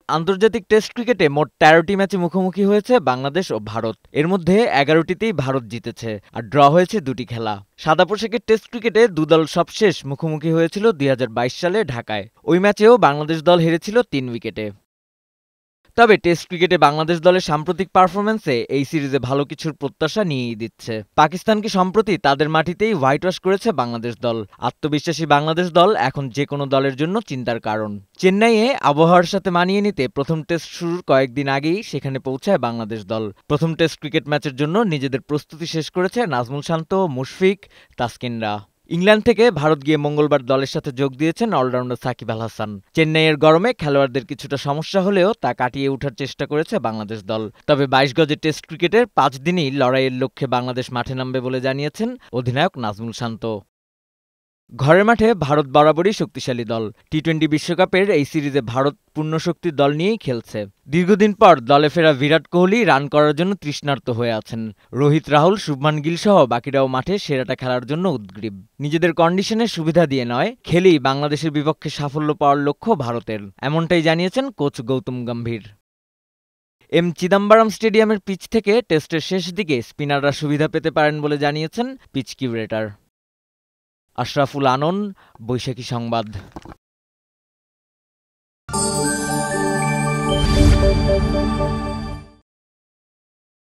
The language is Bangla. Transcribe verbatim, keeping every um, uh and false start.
আন্তর্জাতিক টেস্ট ক্রিকেটে মোট তেরোটি ম্যাচে মুখোমুখি হয়েছে বাংলাদেশ ও ভারত। এর মধ্যে এগারোটিতেই ভারত জিতেছে আর ড্র হয়েছে দুটি খেলা। সাদা পোশাকের টেস্ট ক্রিকেটে দুদল সবশেষ মুখোমুখি হয়েছিল দুই হাজার বাইশ সালে ঢাকায়। ওই ম্যাচেও বাংলাদেশ দল হেরেছিল তিন উইকেটে। তবে টেস্ট ক্রিকেটে বাংলাদেশ দলের সাম্প্রতিক পারফরম্যান্সে এই সিরিজে ভালো কিছুর প্রত্যাশা নিয়েই দিচ্ছে। পাকিস্তানকে সম্প্রতি তাদের মাটিতেই হোয়াইট ওয়াশ করেছে বাংলাদেশ দল। আত্মবিশ্বাসী বাংলাদেশ দল এখন যে কোনো দলের জন্য চিন্তার কারণ। চেন্নাইয়ে আবহাওয়ার সাথে মানিয়ে নিতে প্রথম টেস্ট শুরুর কয়েকদিন আগেই সেখানে পৌঁছায় বাংলাদেশ দল। প্রথম টেস্ট ক্রিকেট ম্যাচের জন্য নিজেদের প্রস্তুতি শেষ করেছে নাজমুল শান্ত, মুশফিক, তাসকিনরা। ইংল্যান্ড থেকে ভারত গিয়ে মঙ্গলবার দলের সাথে যোগ দিয়েছেন অলরাউন্ডার সাকিব আল হাসান। চেন্নাইয়ের গরমে খেলোয়াড়দের কিছুটা সমস্যা হলেও তা কাটিয়ে ওঠার চেষ্টা করেছে বাংলাদেশ দল। তবে বাইশ গজের টেস্ট ক্রিকেটের পাঁচ দিনই লড়াইয়ের লক্ষ্যে বাংলাদেশ মাঠে নামবে বলে জানিয়েছেন অধিনায়ক নাজমুল শান্ত। ঘরের মাঠে ভারত বরাবরই শক্তিশালী দল। টি টোয়েন্টি বিশ্বকাপের এই সিরিজে ভারত পূর্ণশক্তির দল নিয়েই খেলছে। দীর্ঘদিন পর দলে ফেরা বিরাট কোহলি রান করার জন্য তৃষ্ণার্ত হয়ে আছেন। রোহিত, রাহুল, শুভমান গিল সহ বাকিরাও মাঠে সেরাটা খেলার জন্য উদগ্রীব। নিজেদের কন্ডিশনের সুবিধা দিয়ে নয়, খেলেই বাংলাদেশের বিপক্ষে সাফল্য পাওয়ার লক্ষ্য ভারতের, এমনটাই জানিয়েছেন কোচ গৌতম গম্ভীর। এম চিদাম্বরম স্টেডিয়ামের পিচ থেকে টেস্টের শেষ দিকে স্পিনাররা সুবিধা পেতে পারেন বলে জানিয়েছেন পিচ কিউরেটর। আশরাফুল আনন, বৈশাখী সংবাদ।